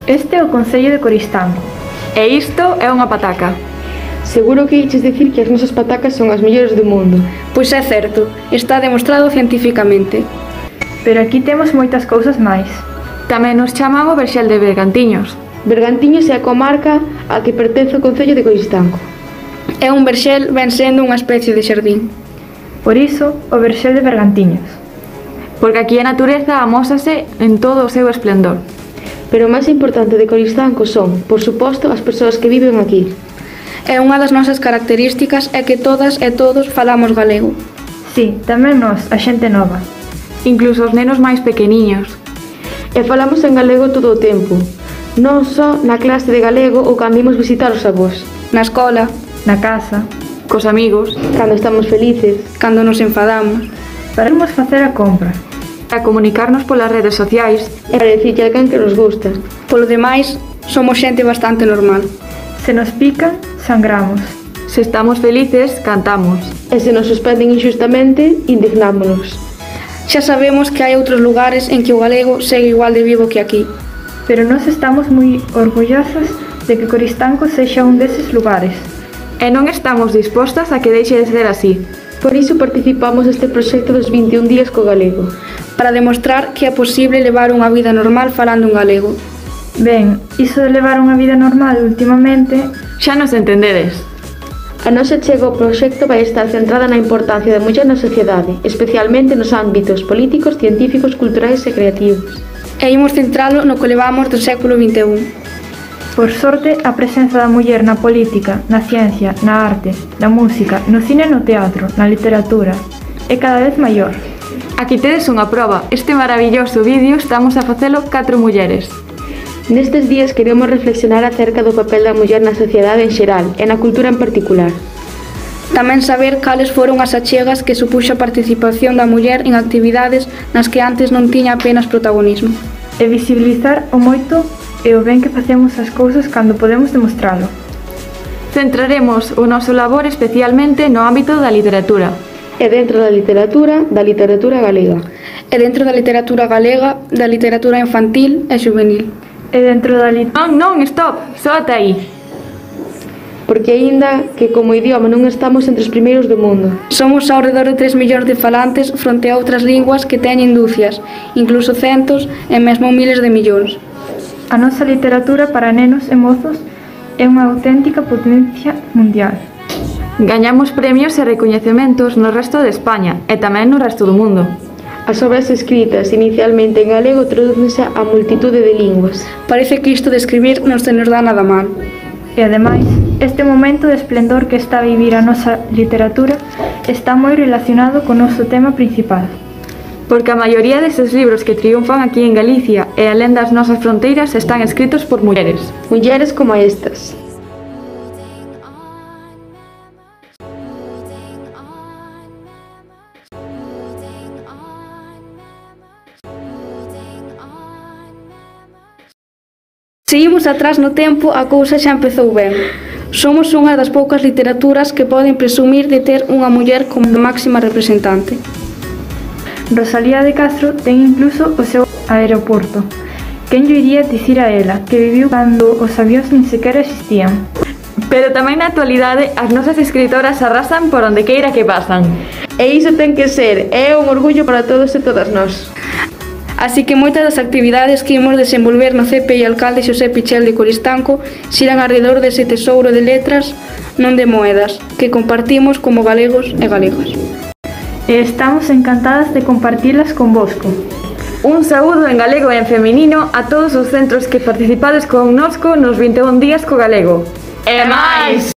Este é o Concello de Coristanco. E isto é unha pataca. Seguro que iches dicir que as nosas patacas son as mellores do mundo. Pois é certo, está demostrado cientificamente. Pero aquí temos moitas cousas máis. Tamén nos chaman o verxel de Bergantiños. Bergantiños é a comarca a que pertence o Concello de Coristanco. É un verxel ben sendo unha especie de xardín. Por iso, o verxel de Bergantiños. Porque aquí a natureza amósase en todo o seu esplendor. Pero o máis importante de Coristanco son, por suposto, as persoas que viven aquí. E unha das nosas características é que todas e todos falamos galego. Sí, tamén nós, a xente nova. Incluso os nenos máis pequeniños. E falamos en galego todo o tempo. Non só na clase de galego ou cando imos visitar os avós. Na escola, na casa, cos amigos, cando estamos felices, cando nos enfadamos. Para irmos facer a compra, para comunicarnos polas redes sociais e para dicirlle a quen que nos gusta. Polo demais, somos xente bastante normal. Se nos pican, sangramos. Se estamos felices, cantamos. E se nos suspenden injustamente, indignámonos. Xa sabemos que hai outros lugares en que o galego segue igual de vivo que aquí. Pero nós estamos moi orgullosos de que Coristanco sexa un deses lugares. E non estamos dispostas a que deixe de ser así. Por iso participamos neste proxecto dos 21 días co galego. Para demostrar que é posible levar unha vida normal falando en galego. Ben, iso de levar unha vida normal últimamente... Xa nos entendedes. A nosa chega ao proxecto vai estar centrada na importancia da muller na sociedade, especialmente nos ámbitos políticos, científicos, culturais e creativos. E imos centralo no que levamos do século XXI. Por sorte, a presenza da muller na política, na ciencia, na arte, na música, no cine e no teatro, na literatura, é cada vez maior. Aquí tedes unha proba. Este maravilloso vídeo estamos a facelo 4 mulleres. Nestes días queremos reflexionar acerca do papel da muller na sociedade en xeral e na cultura en particular. Tamén saber cales foron as achegas que supuxo a participación da muller en actividades nas que antes non tiña apenas protagonismo. E visibilizar o moito e o ben que facemos as cousas cando podemos demostralo. Centraremos o noso labor especialmente no ámbito da literatura. E dentro da literatura galega. E dentro da literatura galega, da literatura infantil e juvenil. E dentro da Non, stop, só ata aí. Porque aínda que como idioma non estamos entre os primeiros do mundo. Somos ao redor de 3 millóns de falantes fronte a outras linguas que teñen dúcias, incluso centos e mesmo miles de millóns. A nosa literatura para nenos e mozos é unha auténtica potencia mundial. Gañamos premios e recoñecementos no resto de España e tamén no resto do mundo. As obras escritas inicialmente en galego tradúcense a multitude de linguas. Parece que isto de escribir non se nos dá nada mal. E ademais, este momento de esplendor que está a vivir a nosa literatura está moi relacionado co noso tema principal. Porque a maioría deses libros que triunfan aquí en Galicia e alén das nosas fronteiras están escritos por mulleres. Mulleres como estas. Se imos atrás no tempo, a cousa xa empezou ben. Somos unha das poucas literaturas que poden presumir de ter unha muller como máxima representante. Rosalía de Castro ten incluso o seu aeroporto. Quen llo iría dicir a ela, que viviu cando os avións nin sequera existían? Pero tamén na actualidade as nosas escritoras arrasan por onde queira que pasan. E iso ten que ser, é un orgullo para todos e todas nós. Así que moitas das actividades que imos desenvolver no CPI Alcalde Xosé Pichel de Coristanco xiran alrededor dese tesouro de letras, non de moedas, que compartimos como galegos e galegas. E estamos encantadas de compartilas convosco. Un saúdo en galego e en feminino a todos os centros que participades connosco nos 21 días co galego. E máis!